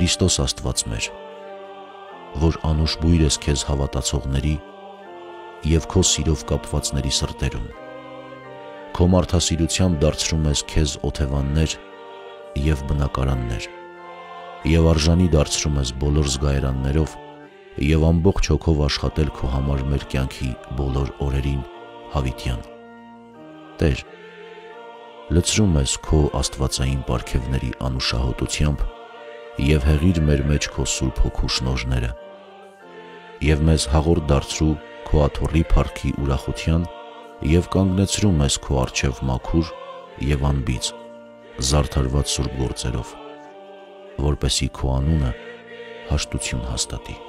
Քրիստոս Աստված մեր, որ անուշ բույր ես քեզ հավատացողների և քո սիրով կապվածների սրտերում, քո մարդասիրությամբ դարձրում ես քեզ օթևաններ և բնակարաններ, և արժանի դարձրում ես բոլոր զգայարաններով և ամբողջ հոգով աշխատել քո համար մեր կյանքի բոլոր օրերին հավիտյան։ Տեր, լցրում ես քո աստվածային պարգևների անուշահոտությամբ և հեղիր մեր մեջ քո Սուրբ Հոգու շնորհները և մեզ հաղորդ դարձրու քո աթոռի փառքի ուրախության և կանգնեցրում ես քո առջև մաքուր և անբիծ, զարդարված սուրբ գործերով, որպեսզի քո անունը հաշտություն հաստատի։